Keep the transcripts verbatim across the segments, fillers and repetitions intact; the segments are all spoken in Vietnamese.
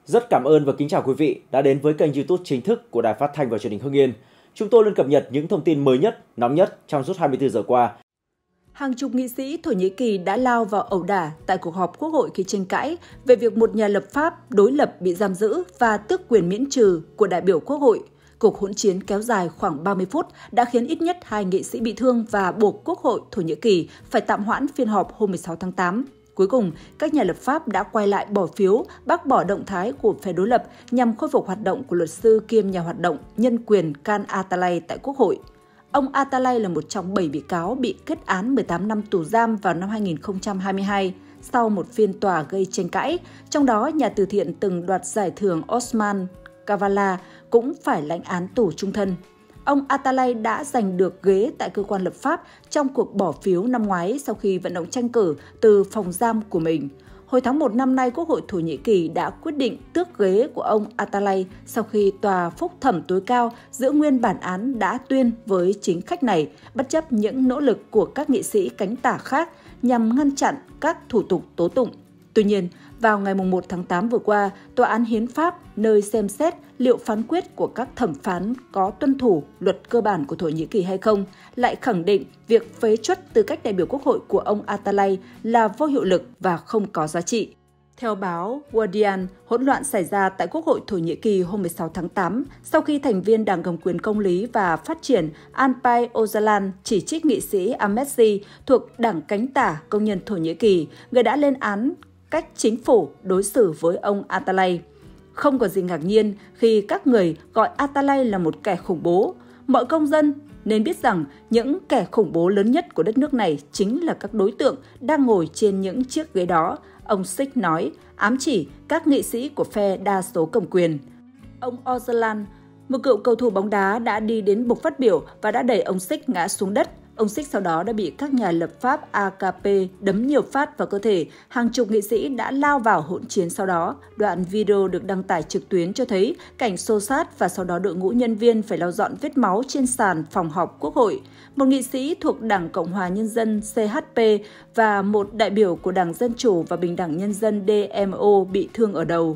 Rất cảm ơn và kính chào quý vị đã đến với kênh YouTube chính thức của Đài Phát thanh và Truyền hình Hưng Yên. Chúng tôi luôn cập nhật những thông tin mới nhất, nóng nhất trong suốt hai mươi tư giờ qua. Hàng chục nghị sĩ Thổ Nhĩ Kỳ đã lao vào ẩu đả tại cuộc họp Quốc hội khi tranh cãi về việc một nhà lập pháp đối lập bị giam giữ và tước quyền miễn trừ của đại biểu Quốc hội. Cuộc hỗn chiến kéo dài khoảng ba mươi phút đã khiến ít nhất hai nghị sĩ bị thương và buộc Quốc hội Thổ Nhĩ Kỳ phải tạm hoãn phiên họp hôm mười sáu tháng tám. Cuối cùng, các nhà lập pháp đã quay lại bỏ phiếu bác bỏ động thái của phe đối lập nhằm khôi phục hoạt động của luật sư kiêm nhà hoạt động nhân quyền Khan Atalay tại Quốc hội. Ông Atalay là một trong bảy bị cáo bị kết án mười tám năm tù giam vào năm hai nghìn không trăm hai mươi hai sau một phiên tòa gây tranh cãi, trong đó nhà từ thiện từng đoạt giải thưởng Osman Kavala cũng phải lãnh án tù trung thân. Ông Atalay đã giành được ghế tại cơ quan lập pháp trong cuộc bỏ phiếu năm ngoái sau khi vận động tranh cử từ phòng giam của mình. Hồi tháng một năm nay, Quốc hội Thổ Nhĩ Kỳ đã quyết định tước ghế của ông Atalay sau khi Tòa Phúc thẩm tối cao giữ nguyên bản án đã tuyên với chính khách này, bất chấp những nỗ lực của các nghị sĩ cánh tả khác nhằm ngăn chặn các thủ tục tố tụng. Tuy nhiên, vào ngày một tháng tám vừa qua, Tòa án Hiến pháp nơi xem xét liệu phán quyết của các thẩm phán có tuân thủ luật cơ bản của Thổ Nhĩ Kỳ hay không, lại khẳng định việc phế truất tư cách đại biểu Quốc hội của ông Atalay là vô hiệu lực và không có giá trị. Theo báo Guardian, hỗn loạn xảy ra tại Quốc hội Thổ Nhĩ Kỳ hôm mười sáu tháng tám sau khi thành viên Đảng Cầm quyền Công lý và Phát triển Alpay Öcalan chỉ trích nghị sĩ Ahmedzi thuộc Đảng Cánh tả Công nhân Thổ Nhĩ Kỳ, người đã lên án cách chính phủ đối xử với ông Atalay. Không có gì ngạc nhiên khi các người gọi Atalay là một kẻ khủng bố. Mọi công dân nên biết rằng những kẻ khủng bố lớn nhất của đất nước này chính là các đối tượng đang ngồi trên những chiếc ghế đó, ông Sik nói, ám chỉ các nghị sĩ của phe đa số cầm quyền. Ông Öcalan, một cựu cầu thủ bóng đá, đã đi đến bục phát biểu và đã đẩy ông Sik ngã xuống đất. Ông Sik sau đó đã bị các nhà lập pháp a ca pê đấm nhiều phát vào cơ thể. Hàng chục nghị sĩ đã lao vào hỗn chiến sau đó. Đoạn video được đăng tải trực tuyến cho thấy cảnh xô xát và sau đó đội ngũ nhân viên phải lau dọn vết máu trên sàn phòng họp Quốc hội. Một nghị sĩ thuộc Đảng Cộng hòa Nhân dân xê hát pê và một đại biểu của Đảng Dân chủ và Bình đẳng Nhân dân đê em ô bị thương ở đầu.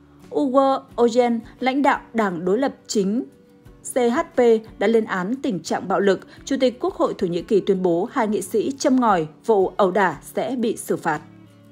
Ugo Ojen, lãnh đạo đảng đối lập chính xê hát pê đã lên án tình trạng bạo lực. Chủ tịch Quốc hội Thổ Nhĩ Kỳ tuyên bố hai nghị sĩ châm ngòi vụ ẩu đả sẽ bị xử phạt.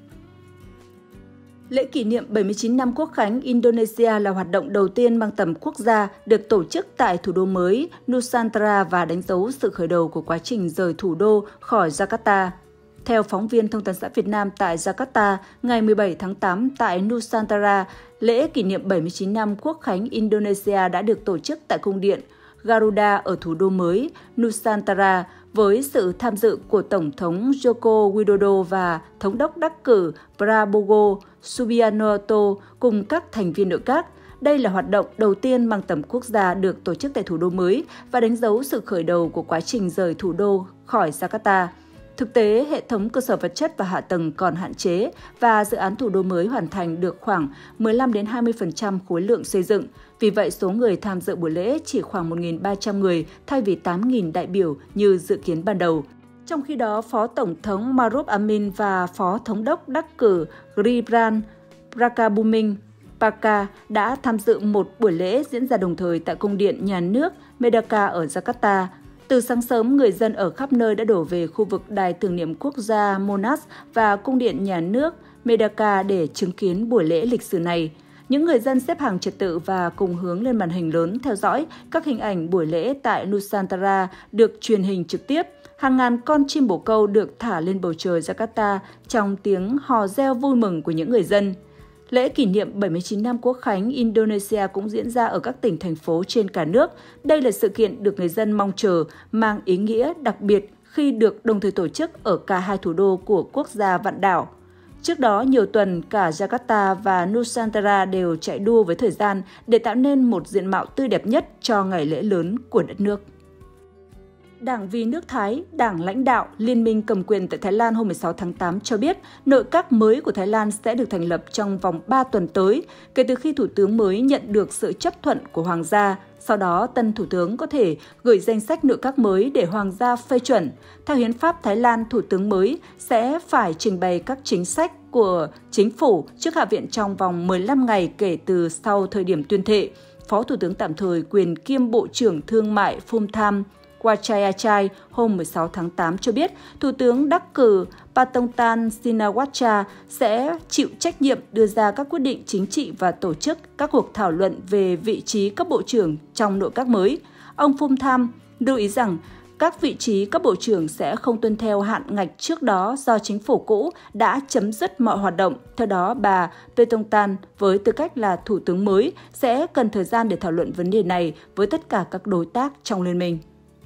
Lễ kỷ niệm bảy mươi chín năm Quốc khánh Indonesia là hoạt động đầu tiên mang tầm quốc gia được tổ chức tại thủ đô mới Nusantara và đánh dấu sự khởi đầu của quá trình rời thủ đô khỏi Jakarta. Theo phóng viên Thông tấn xã Việt Nam tại Jakarta, ngày mười bảy tháng tám tại Nusantara, lễ kỷ niệm bảy mươi chín năm Quốc khánh Indonesia đã được tổ chức tại cung điện Garuda ở thủ đô mới Nusantara với sự tham dự của Tổng thống Joko Widodo và Thống đốc đắc cử Prabowo Subianto cùng các thành viên nội các. Đây là hoạt động đầu tiên mang tầm quốc gia được tổ chức tại thủ đô mới và đánh dấu sự khởi đầu của quá trình rời thủ đô khỏi Jakarta. Thực tế, hệ thống cơ sở vật chất và hạ tầng còn hạn chế và dự án thủ đô mới hoàn thành được khoảng mười lăm đến hai mươi phần trăm khối lượng xây dựng. Vì vậy, số người tham dự buổi lễ chỉ khoảng một nghìn ba trăm người thay vì tám nghìn đại biểu như dự kiến ban đầu. Trong khi đó, Phó Tổng thống Maruf Amin và Phó Thống đốc đắc cử Gibran Rakabuming Paka đã tham dự một buổi lễ diễn ra đồng thời tại cung điện nhà nước Merdeka ở Jakarta. Từ sáng sớm, người dân ở khắp nơi đã đổ về khu vực Đài tưởng niệm quốc gia Monas và cung điện nhà nước Merdeka để chứng kiến buổi lễ lịch sử này. Những người dân xếp hàng trật tự và cùng hướng lên màn hình lớn theo dõi các hình ảnh buổi lễ tại Nusantara được truyền hình trực tiếp. Hàng ngàn con chim bồ câu được thả lên bầu trời Jakarta trong tiếng hò reo vui mừng của những người dân. Lễ kỷ niệm bảy mươi chín năm Quốc khánh Indonesia cũng diễn ra ở các tỉnh, thành phố trên cả nước. Đây là sự kiện được người dân mong chờ, mang ý nghĩa đặc biệt khi được đồng thời tổ chức ở cả hai thủ đô của quốc gia vạn đảo. Trước đó, nhiều tuần, cả Jakarta và Nusantara đều chạy đua với thời gian để tạo nên một diện mạo tươi đẹp nhất cho ngày lễ lớn của đất nước. Đảng Vì nước Thái, đảng lãnh đạo Liên minh cầm quyền tại Thái Lan hôm mười sáu tháng tám cho biết nội các mới của Thái Lan sẽ được thành lập trong vòng ba tuần tới, kể từ khi Thủ tướng mới nhận được sự chấp thuận của Hoàng gia. Sau đó, tân Thủ tướng có thể gửi danh sách nội các mới để Hoàng gia phê chuẩn. Theo Hiến pháp Thái Lan, Thủ tướng mới sẽ phải trình bày các chính sách của Chính phủ trước Hạ viện trong vòng mười lăm ngày kể từ sau thời điểm tuyên thệ. Phó Thủ tướng tạm thời quyền kiêm Bộ trưởng Thương mại Phumtham Wechayachai hôm mười sáu tháng tám cho biết Thủ tướng đắc cử Paetongtarn Shinawatra sẽ chịu trách nhiệm đưa ra các quyết định chính trị và tổ chức các cuộc thảo luận về vị trí cấp bộ trưởng trong nội các mới. Ông Phumtham lưu ý rằng các vị trí cấp bộ trưởng sẽ không tuân theo hạn ngạch trước đó do chính phủ cũ đã chấm dứt mọi hoạt động. Theo đó, bà Paetongtarn với tư cách là thủ tướng mới sẽ cần thời gian để thảo luận vấn đề này với tất cả các đối tác trong liên minh.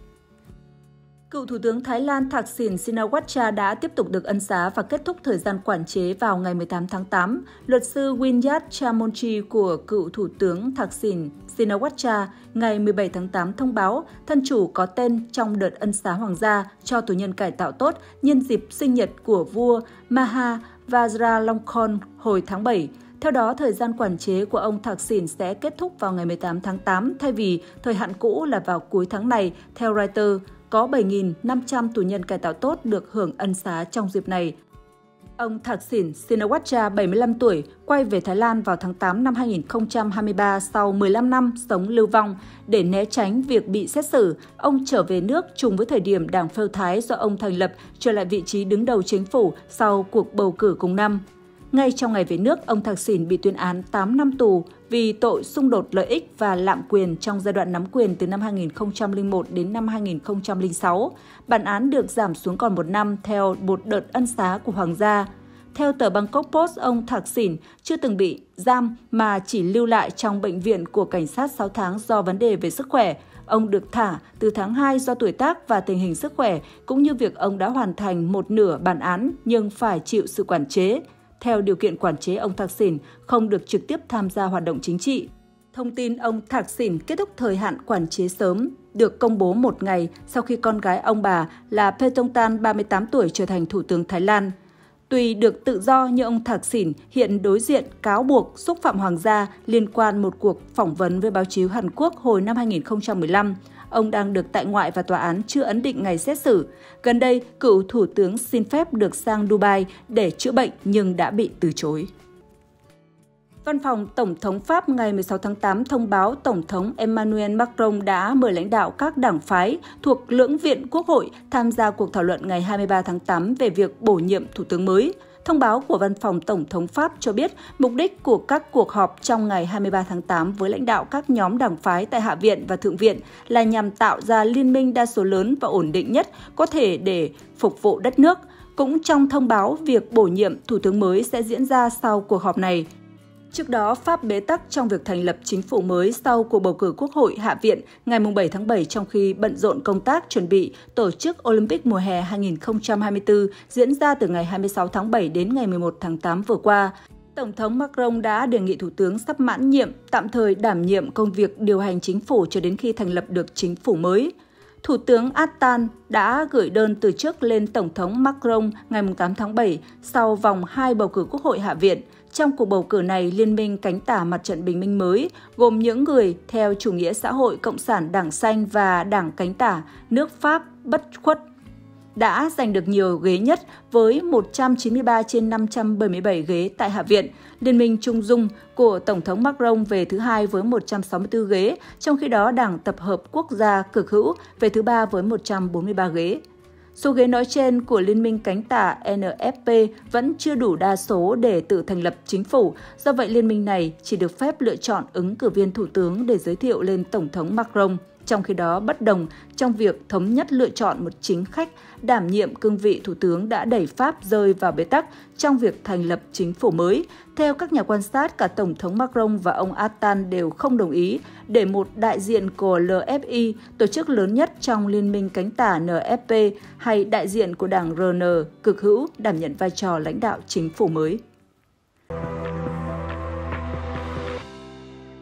Cựu Thủ tướng Thái Lan Thaksin Shinawatra đã tiếp tục được ân xá và kết thúc thời gian quản chế vào ngày mười tám tháng tám. Luật sư Winyat Chamonchi của cựu Thủ tướng Thaksin Shinawatra ngày mười bảy tháng tám thông báo thân chủ có tên trong đợt ân xá hoàng gia cho tù nhân cải tạo tốt nhân dịp sinh nhật của vua Maha Vajiralongkorn hồi tháng bảy. Theo đó, thời gian quản chế của ông Thaksin sẽ kết thúc vào ngày mười tám tháng tám thay vì thời hạn cũ là vào cuối tháng này, theo Reuters. Có bảy nghìn năm trăm tù nhân cải tạo tốt được hưởng ân xá trong dịp này. Ông Thaksin Shinawatra, bảy mươi lăm tuổi, quay về Thái Lan vào tháng tám năm hai nghìn không trăm hai mươi ba sau mười lăm năm sống lưu vong. Để né tránh việc bị xét xử, ông trở về nước trùng với thời điểm Đảng Pheu Thái do ông thành lập trở lại vị trí đứng đầu chính phủ sau cuộc bầu cử cùng năm. Ngay trong ngày về nước, ông Thaksin bị tuyên án tám năm tù vì tội xung đột lợi ích và lạm quyền trong giai đoạn nắm quyền từ năm hai nghìn không trăm lẻ một đến năm hai nghìn không trăm lẻ sáu. Bản án được giảm xuống còn một năm theo một đợt ân xá của Hoàng gia. Theo tờ Bangkok Post, ông Thaksin chưa từng bị giam mà chỉ lưu lại trong bệnh viện của cảnh sát sáu tháng do vấn đề về sức khỏe. Ông được thả từ tháng hai do tuổi tác và tình hình sức khỏe, cũng như việc ông đã hoàn thành một nửa bản án nhưng phải chịu sự quản chế. Theo điều kiện quản chế, ông Thaksin không được trực tiếp tham gia hoạt động chính trị. Thông tin ông Thaksin kết thúc thời hạn quản chế sớm được công bố một ngày sau khi con gái ông bà là Paetongtarn, ba mươi tám tuổi, trở thành Thủ tướng Thái Lan. Tuy được tự do nhưng ông Thaksin hiện đối diện cáo buộc xúc phạm hoàng gia liên quan một cuộc phỏng vấn với báo chí Hàn Quốc hồi năm hai nghìn không trăm mười lăm. Ông đang được tại ngoại và tòa án chưa ấn định ngày xét xử. Gần đây, cựu thủ tướng xin phép được sang Dubai để chữa bệnh nhưng đã bị từ chối. Văn phòng Tổng thống Pháp ngày mười sáu tháng tám thông báo Tổng thống Emmanuel Macron đã mời lãnh đạo các đảng phái thuộc lưỡng viện Quốc hội tham gia cuộc thảo luận ngày hai mươi ba tháng tám về việc bổ nhiệm thủ tướng mới. Thông báo của Văn phòng Tổng thống Pháp cho biết mục đích của các cuộc họp trong ngày hai mươi ba tháng tám với lãnh đạo các nhóm đảng phái tại Hạ viện và Thượng viện là nhằm tạo ra liên minh đa số lớn và ổn định nhất có thể để phục vụ đất nước. Cũng trong thông báo, việc bổ nhiệm thủ tướng mới sẽ diễn ra sau cuộc họp này. Trước đó, Pháp bế tắc trong việc thành lập chính phủ mới sau cuộc bầu cử Quốc hội Hạ viện ngày bảy tháng bảy trong khi bận rộn công tác chuẩn bị tổ chức Olympic mùa hè hai nghìn không trăm hai mươi tư diễn ra từ ngày hai mươi sáu tháng bảy đến ngày mười một tháng tám vừa qua. Tổng thống Macron đã đề nghị Thủ tướng sắp mãn nhiệm tạm thời đảm nhiệm công việc điều hành chính phủ cho đến khi thành lập được chính phủ mới. Thủ tướng Attal đã gửi đơn từ chức lên Tổng thống Macron ngày tám tháng bảy sau vòng hai bầu cử Quốc hội Hạ viện. Trong cuộc bầu cử này, Liên minh cánh tả Mặt trận Bình minh mới, gồm những người theo chủ nghĩa xã hội Cộng sản Đảng Xanh và Đảng cánh tả nước Pháp bất khuất, đã giành được nhiều ghế nhất với một trăm chín mươi ba trên năm trăm bảy mươi bảy ghế tại Hạ viện. Liên minh Trung Dung của Tổng thống Macron về thứ hai với một trăm sáu mươi tư ghế, trong khi đó Đảng Tập hợp Quốc gia cực hữu về thứ ba với một trăm bốn mươi ba ghế. Số ghế nói trên của Liên minh cánh tả en ép pê vẫn chưa đủ đa số để tự thành lập chính phủ, do vậy liên minh này chỉ được phép lựa chọn ứng cử viên thủ tướng để giới thiệu lên Tổng thống Macron. Trong khi đó, bất đồng trong việc thống nhất lựa chọn một chính khách đảm nhiệm cương vị thủ tướng đã đẩy Pháp rơi vào bế tắc trong việc thành lập chính phủ mới. Theo các nhà quan sát, cả Tổng thống Macron và ông Attal đều không đồng ý để một đại diện của lờ ép i, tổ chức lớn nhất trong Liên minh cánh tả en ép pê, hay đại diện của đảng rờ en cực hữu đảm nhận vai trò lãnh đạo chính phủ mới.